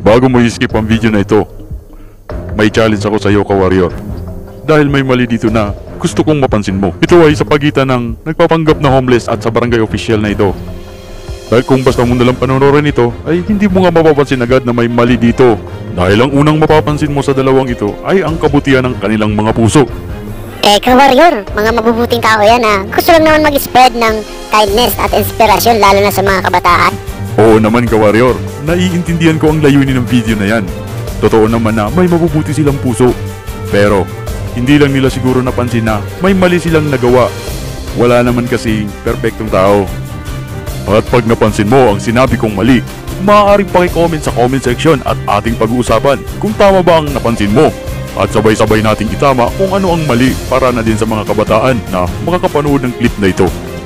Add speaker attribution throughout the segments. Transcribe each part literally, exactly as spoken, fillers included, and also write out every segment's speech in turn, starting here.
Speaker 1: Bago mo i-skip ang video na ito, may challenge ako sa iyo, ka-warrior. Dahil may mali dito na gusto kong mapansin mo. Ito ay sa pagitan ng nagpapanggap na homeless at sa barangay official na ito. Dahil kung basta mo nalang panoorin ito, ay hindi mo nga mapapansin agad na may mali dito. Dahil ang unang mapapansin mo sa dalawang ito ay ang kabutihan ng kanilang mga puso.
Speaker 2: Eh, ka-warrior, mga mabubuting tao yan ha. Gusto lang naman mag-spread ng kindness at inspirasyon lalo na sa mga kabataan.
Speaker 1: Oo naman, ka-warrior. Naiintindihan ko ang layunin ng video na yan. Totoo naman na may mabubuti silang puso. Pero, hindi lang nila siguro napansin na may mali silang nagawa. Wala naman kasi perpektong tao. At pag napansin mo ang sinabi kong mali, maaaring paki-comment sa comment section at ating pag-uusapan kung tama ba ang napansin mo. At sabay-sabay nating itama kung ano ang mali para na din sa mga kabataan na makakapanood ng clip na ito.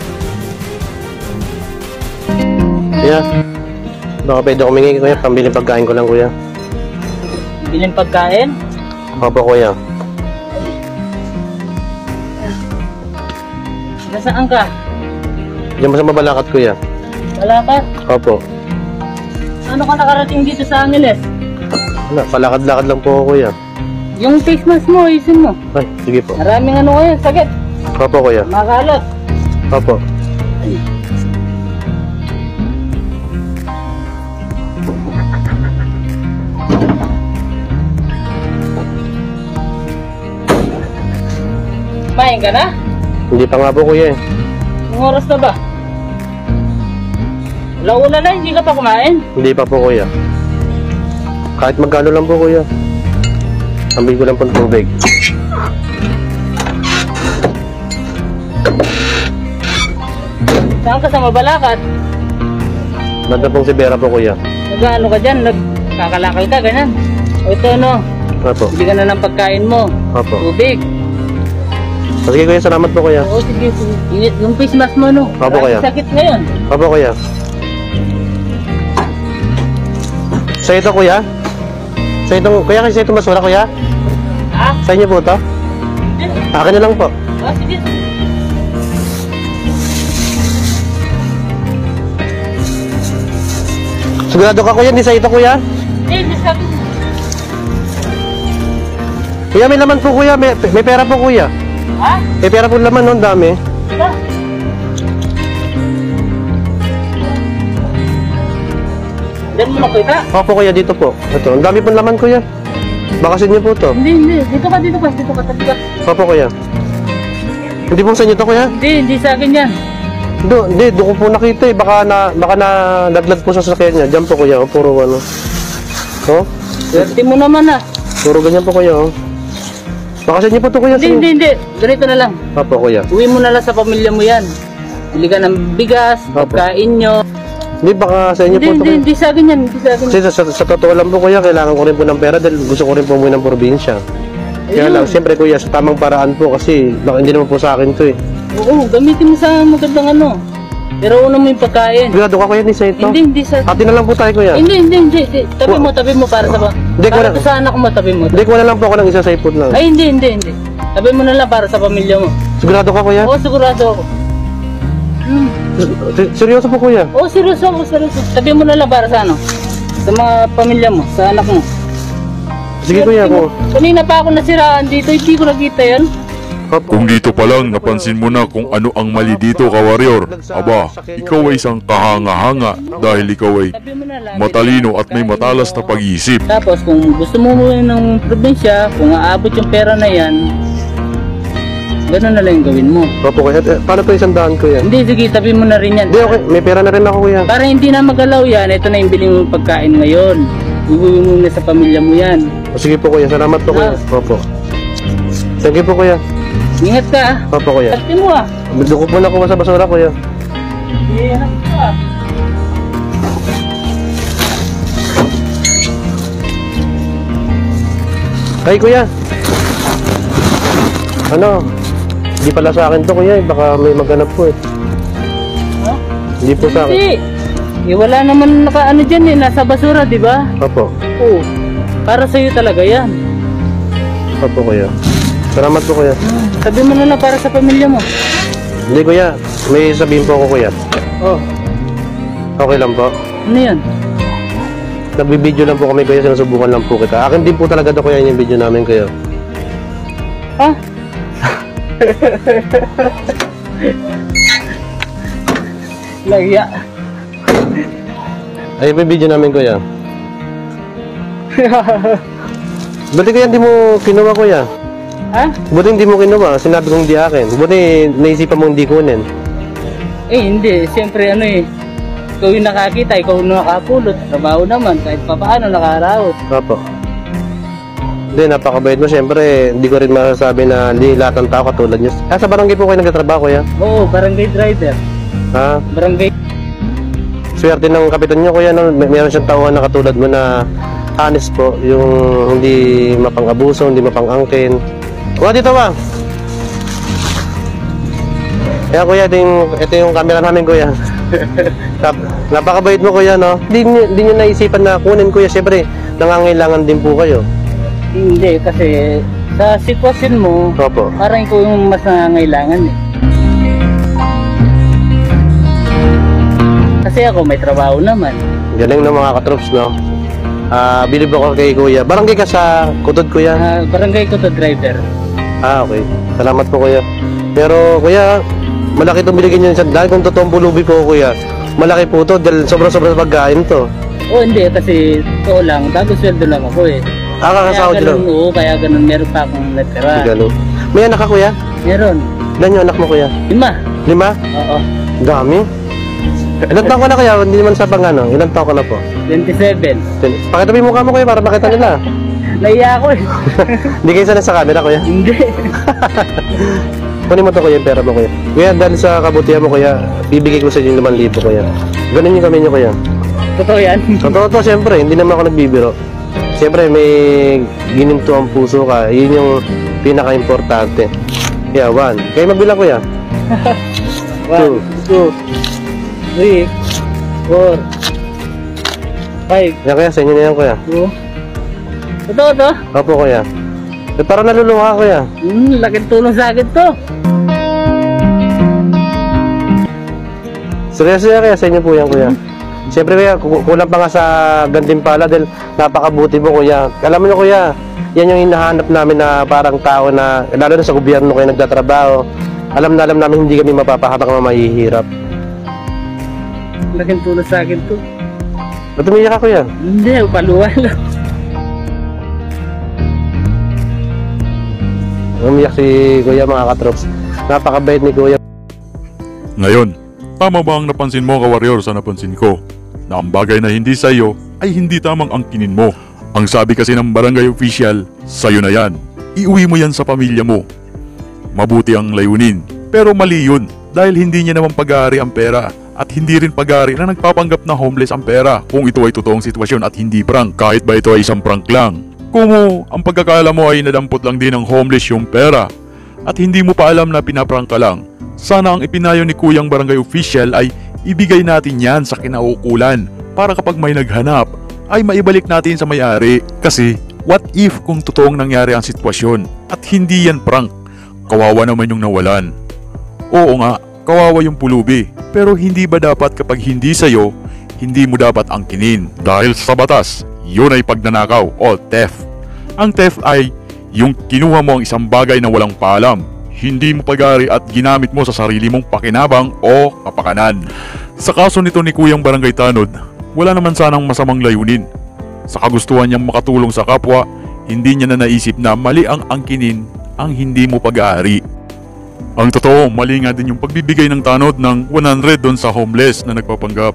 Speaker 3: Kuya, baka pwede kumingi kuya, pambili pagkain ko lang kuya.
Speaker 4: Bilhin pagkain?
Speaker 3: Opo kuya.
Speaker 4: Nasaan ka?
Speaker 3: Diyan sa Mabalakat kuya.
Speaker 4: Wala ka?
Speaker 3: Opo.
Speaker 4: Ano ka nakarating dito sa Angeles?
Speaker 3: Wala, palakad-lakad lang po ako kuya.
Speaker 4: Yung face mask mo, isin mo.
Speaker 3: Ay, sige po.
Speaker 4: Maraming ano kayo, sakit.
Speaker 3: Opo kuya.
Speaker 4: Makalot.
Speaker 3: Opo.
Speaker 4: Kumain ka na?
Speaker 3: Hindi pa nga po kuya eh.
Speaker 4: Anong oras na ba? Launa na, hindi ka pa kumain?
Speaker 3: Hindi pa po kuya. Kahit magkano lang po kuya. Ambil ko lang po ng tubig.
Speaker 4: Saan ka sa Mabalakat?
Speaker 3: Nanda pong si Vera po kuya.
Speaker 4: Nag-ano ka dyan? Nagkakalakay ka, ganyan. O ito ano,
Speaker 3: Opo.
Speaker 4: bili ka na ng pagkain mo.
Speaker 3: Opo.
Speaker 4: Tubig.
Speaker 3: Sige kuya, salamat po kuya.
Speaker 4: Oo, sige, sige. Init yung face mask mo, no?
Speaker 3: Opo,
Speaker 4: Maraming
Speaker 3: kuya.
Speaker 4: sakit ngayon.
Speaker 3: Opo kuya. Sa ito kuya? Sa itong, kuya kasi sa itong basura kuya?
Speaker 4: Ha?
Speaker 3: Sa inyo po ito? Akin na lang po.
Speaker 4: Oh, sige.
Speaker 3: Sigurado ka kuya, hindi sa ito kuya?
Speaker 4: Hindi, hindi sakit.
Speaker 3: Kuya, may laman po kuya, may, may pera po kuya.
Speaker 4: Ha?
Speaker 3: May pera po laman, no? Ang dami.
Speaker 4: Ito? Diyan mo makita?
Speaker 3: Opo kuya, dito po. Ito, ang dami pong laman kuya. Bakasin niyo po ito.
Speaker 4: Hindi, hindi. Dito ka, dito ka. Dito ka, tabi ka.
Speaker 3: Opo kuya. Hindi po sa inyo to kuya?
Speaker 4: Hindi, hindi sa akin yan.
Speaker 3: Do, hindi, doon ko po nakita eh. Baka na, baka na laglag po sa sasakyan niya. Diyan po kuya, oh, puro ano. Oh,
Speaker 4: Swerte mo naman ah.
Speaker 3: puro ganyan po kuya, oh. Bakasin niyo po to kuya.
Speaker 4: Hindi, hindi, hindi. Ganito na lang.
Speaker 3: Opo kuya.
Speaker 4: Uwi mo na lang sa pamilya mo yan. Bili ka ng bigas,
Speaker 3: Opo.
Speaker 4: pagkain nyo.
Speaker 3: Hindi, baka sa inyo
Speaker 4: Hindi,
Speaker 3: po to
Speaker 4: hindi,
Speaker 3: kuya.
Speaker 4: hindi sa akin yan. Hindi sa akin.
Speaker 3: Kasi sa, sa, sa totoo lang po kuya, kailangan ko rin po ng pera dahil gusto ko rin po umuwi ng probinsya. Kaya
Speaker 4: Ayun.
Speaker 3: lang, siyempre kuya, sa tamang paraan po kasi baka hindi naman po sa akin to eh.
Speaker 4: Oo, gamitin mo sa magandang ano. Pero una mo yung pagkain.
Speaker 3: Sigurado ka kuya, hindi sa ito?
Speaker 4: Hindi, hindi sa...
Speaker 3: Ati na lang po tayo kuya.
Speaker 4: Hindi, hindi, hindi, hindi. Tabi mo, tabi mo para sa...
Speaker 3: Hindi,
Speaker 4: Para
Speaker 3: wala-
Speaker 4: to sa anak mo, tabi mo.
Speaker 3: Hindi, kuha na lang po ako ng isa sa ipod lang.
Speaker 4: Ay, hindi, hindi, hindi. Tabi mo na lang para sa pamilya mo.
Speaker 3: Sigurado ka kuya?
Speaker 4: Oo, sigurado ako. Hmm.
Speaker 3: S- Seryoso po kuya?
Speaker 4: Oo, seryoso ako, seryoso. Tabi mo na lang para sa ano? Sa mga pamilya mo, sa anak mo.
Speaker 3: Sige kuya po.
Speaker 4: Kanina pa ako nasiraan dito, hindi ko nakita yan.
Speaker 1: Kung dito pa lang napansin mo na kung ano ang mali dito, ka-warrior, aba, ikaw ay isang kahanga-hanga dahil ikaw ay
Speaker 4: Tabi mo na lang.
Speaker 1: matalino at may matalas na pag-iisip.
Speaker 4: Tapos kung gusto mo umuwi ng probinsya, kung aabot yung pera na yan, gano'n na lang yung gawin mo.
Speaker 3: Opo kuya. Eh, paano po isang daan kuya?
Speaker 4: Hindi, sige, tabi mo na rin yan.
Speaker 3: Hindi, okay. May pera na rin ako kuya.
Speaker 4: Para hindi na magalaw yan, ito na yung bili mo pagkain ngayon. Iuwi mo na sa pamilya mo yan.
Speaker 3: O, sige po kuya, salamat po kuya.
Speaker 4: Ah.
Speaker 3: Opo. Thank you po kuya.
Speaker 4: Ingat ka ah.
Speaker 3: Opo kuya.
Speaker 4: Pati mo ah.
Speaker 3: Doon ko po nakuha sa basura kuya.
Speaker 4: Hindi, anak ko ah.
Speaker 3: Ay kuya. Ano? Hindi pala sa akin to kuya, eh. Baka may maghanap po eh.
Speaker 4: Ha?
Speaker 3: Hindi po sa akin.
Speaker 4: Hindi. Eh, wala naman nakaano dyan eh. Nasa basura, di ba?
Speaker 3: Opo.
Speaker 4: Oo. Para sa'yo talaga yan.
Speaker 3: Opo kuya. Salamat po kuya.
Speaker 4: Sabi mo na lang para sa pamilya mo.
Speaker 3: Hindi kuya, may sabihin po ako kuya.
Speaker 4: Oh,
Speaker 3: Okay lang po.
Speaker 4: ano yan?
Speaker 3: nagbibideo lang po kami kuya, sinusubukan lang po kita. Akin din po talaga to kuya yung video namin kuya.
Speaker 4: Ha? Lagya.
Speaker 3: Ayun po yung video namin kuya. Buti kaya hindi mo kinuha kuya.
Speaker 4: Ha?
Speaker 3: Buti hindi mo kinuha, sinabi kong di akin. Buti naisipan mong hindi kunin.
Speaker 4: Eh, hindi. Siyempre, ano eh. Ikaw yung nakakita, ikaw yung nakapulot. Trabaho naman, kahit pa paano nakaraos.
Speaker 3: Opo. Hindi, napakabait mo. Siyempre, hindi ko rin masasabi na hindi lahat ng tao katulad niyo. Ah, sa barangay po kayo nagtatrabaho kuya?
Speaker 4: Oo, barangay driver.
Speaker 3: Ha?
Speaker 4: Barangay.
Speaker 3: Swerte ng kapitan niyo kuya, no? May meron siyang tauhan na katulad mo na honest po, yung hindi mapang-abuso, hindi mapang-angkin. Kuha dito ba? Kaya kuya, ito yung, ito yung camera namin kuya. Nap, napakabait mo kuya, no? Hindi niyo, hindi niyo naisipan na kunin kuya, siyempre nangangailangan din po kayo.
Speaker 4: Hindi, kasi sa sitwasyon mo,
Speaker 3: Opo.
Speaker 4: parang ikaw yung mas nangangailangan eh. Kasi ako may trabaho naman.
Speaker 3: Galing ng mga katrops, no? Ah, bilib ako kay kuya. Barangay ka sa Kutod kuya?
Speaker 4: Ah, barangay ko to driver.
Speaker 3: Ah, okay. Salamat po kuya. Pero kuya, malaki itong binigyan niyo sa dahil kung totoong pulubi po kuya. Malaki po to dahil sobrang-sobrang pagkain to.
Speaker 4: Oo, hindi, kasi totoo lang, bago sweldo lang ako eh.
Speaker 3: Ah, kakasahod
Speaker 4: Kaya
Speaker 3: lang.
Speaker 4: ganun, oo, kaya ganun, meron pa akong natira.
Speaker 3: Ganun. May anak ka kuya?
Speaker 4: Meron.
Speaker 3: Ilan yung anak mo kuya?
Speaker 4: Lima.
Speaker 3: Lima?
Speaker 4: Oo.
Speaker 3: Dami. Ilan taon ka na kaya? Hindi naman sa pangano. Ilan taon ka na po?
Speaker 4: twenty-seven.
Speaker 3: Pakita mo yung mukha mo kuya para makita nila.
Speaker 4: Naiya ako eh.
Speaker 3: Hindi kayo sanay sa camera kuya.
Speaker 4: Hindi.
Speaker 3: Kunin mo to kuya yung pera mo kuya. Kuya, dahil sa kabutihan mo kuya, bibigay ko sa inyo limang libo kuya. Ganun yung kami nyo kuya.
Speaker 4: Totoo yan.
Speaker 3: Totoo to, siyempre, hindi naman ako nagbibiro. Siyempre, may gininto ang puso ka. Yun yung pinaka-importante. Yeah, one. Kayo magbilang kuya.
Speaker 4: One, two, three, four, five,
Speaker 3: Yan kuya, sa inyo na yan kuya.
Speaker 4: two. Totoo to?
Speaker 3: Opo kuya. Eh, parang naluluha kuya.
Speaker 4: Hmm, laking tulong sa akin to.
Speaker 3: Seryoso yan kaya, sa inyo po yan kuya. Siyempre kuya, ku- kulang pa nga sa gantimpala dahil napakabuti mo kuya. Alam mo nyo kuya, yan yung hinahanap namin na parang tao na, lalo na sa gobyerno kayo nagtatrabaho. Alam na alam namin hindi kami mapapahamak na mahihirap.
Speaker 4: Laking tulong sa akin to.
Speaker 3: Ba't umiyak ka kuya?
Speaker 4: Hindi, paluwa lang.
Speaker 3: Umiyak si kuya mga katrops. Napakabait ni kuya.
Speaker 1: Ngayon, tama ba ang napansin mo, ka-warrior, sa napansin ko? Na ang bagay na hindi sa iyo ay hindi tamang angkinin mo. Ang sabi kasi ng barangay official, sa'yo na yan. Iuwi mo yan sa pamilya mo. Mabuti ang layunin, pero mali yun dahil hindi niya naman pag-aari ang pera at hindi rin pag-aari na nagpapanggap na homeless ang pera kung ito ay totoong sitwasyon at hindi prank, kahit ba ito ay isang prank lang. Kung ang pagkakala mo ay nadampot lang din ng homeless yung pera at hindi mo pa alam na pinaprank ka lang, sana ang ipinayo ni Kuyang Barangay Official ay ibigay natin yan sa kinauukulan para kapag may naghanap ay maibalik natin sa may-ari. Kasi what if kung totoong nangyari ang sitwasyon at hindi yan prank? Kawawa naman yung nawalan. Oo nga, kawawa yung pulubi. Pero hindi ba dapat kapag hindi sa'yo, hindi mo dapat angkinin? Dahil sa batas, yun ay pagnanakaw o theft. Ang theft ay yung kinuha mo ang isang bagay na walang paalam, hindi mo pag-ari at ginamit mo sa sarili mong pakinabang o kapakanan. Sa kaso nito ni Kuyang Barangay Tanod, wala naman sanang masamang layunin. Sa kagustuhan niyang makatulong sa kapwa, hindi niya na naisip na mali ang angkinin ang hindi mo pag-aari. Ang totoo, mali nga din yung pagbibigay ng tanod ng one hundred doon sa homeless na nagpapanggap.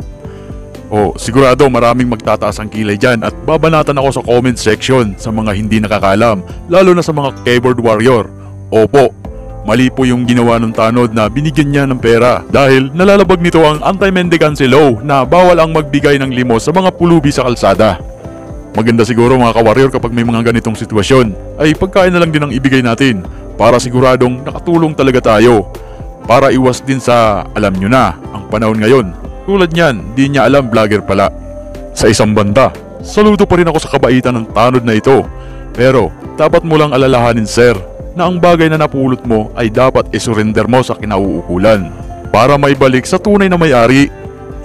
Speaker 1: O sigurado maraming magtataas ang kilay dyan at babanatan ako sa comment section sa mga hindi nakakalam, lalo na sa mga keyboard warrior. Opo, mali po yung ginawa ng tanod na binigyan niya ng pera dahil nalalabag nito ang anti-mendicancy law na bawal ang magbigay ng limos sa mga pulubi sa kalsada. Maganda siguro mga kawarrior kapag may mga ganitong sitwasyon ay pagkain na lang din ang ibigay natin para siguradong nakatulong talaga tayo. Para iwas din sa alam nyo na ang panahon ngayon. Tulad niyan, di niya alam vlogger pala. Sa isang banda, saludo pa rin ako sa kabaitan ng tanod na ito. Pero dapat mo lang alalahanin sir na ang bagay na napulot mo ay dapat isurrender mo sa kinauukulan para maibalik sa tunay na may-ari.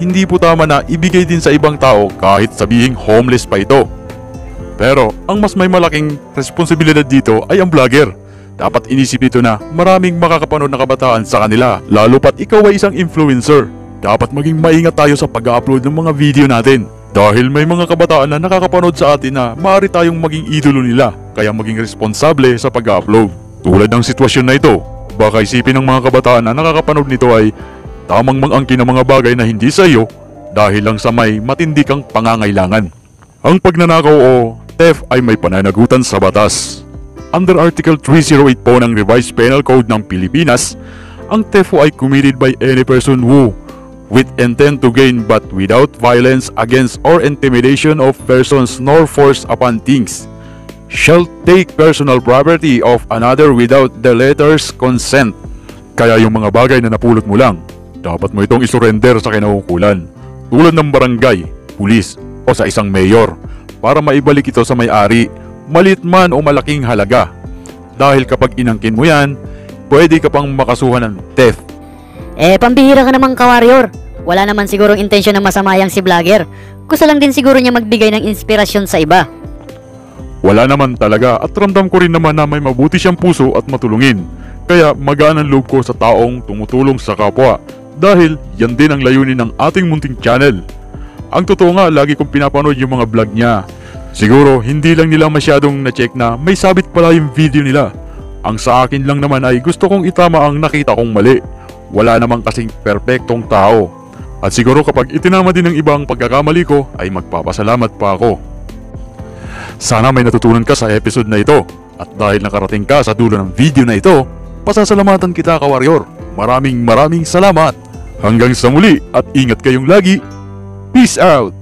Speaker 1: hindi po tama na ibigay din sa ibang tao kahit sabihing homeless pa ito. Pero ang mas may malaking responsibilidad dito ay ang vlogger. Dapat inisip nito na maraming makakapanood na kabataan sa kanila, lalo pat ikaw ay isang influencer. Dapat maging maingat tayo sa pag-upload ng mga video natin. Dahil may mga kabataan na nakakapanood sa atin na maaari tayong maging idolo nila, kaya maging responsable sa pag-upload. Tulad ng sitwasyon na ito, baka isipin ng mga kabataan na nakakapanood nito ay tamang mangangkin ng mga bagay na hindi sa iyo dahil lang sa may matindi kang pangangailangan. Ang pagnanakaw o theft ay may pananagutan sa batas. Under Article three oh eight po ng Revised Penal Code ng Pilipinas, ang theft ay committed by any person who, with intent to gain but without violence against or intimidation of persons nor force upon things, shall take personal property of another without the letter's consent. Kaya yung mga bagay na napulot mo lang, dapat mo itong isurrender sa kinaukulan, tulad ng barangay, pulis o sa isang mayor, para maibalik ito sa may-ari, maliit man o malaking halaga. Dahil kapag inangkin mo yan, pwede ka pang makasuhan ng theft.
Speaker 5: Eh, pambihira ka naman, ka-warrior. Wala naman sigurong intensyon na masama yang si vlogger. Gusto lang din siguro niya magbigay ng inspirasyon sa iba.
Speaker 1: Wala naman talaga, at ramdam ko rin naman na may mabuti siyang puso at matulungin. Kaya magaan ang loob ko sa taong tumutulong sa kapwa. Dahil yan din ang layunin ng ating munting channel. Ang totoo nga, lagi kong pinapanood yung mga vlog niya. Siguro hindi lang nila masyadong na-check na may sabit pala yung video nila. Ang sa akin lang naman ay gusto kong itama ang nakita kong mali. Wala namang kasing perpektong tao. At siguro kapag itinama din ng ibang pagkakamali ko ay magpapasalamat pa ako. Sana may natutunan ka sa episode na ito. At dahil nakarating ka sa dulo ng video na ito, pasasalamatan kita, ka-warrior. Maraming maraming salamat. Hanggang sa muli at ingat kayong lagi. Peace out!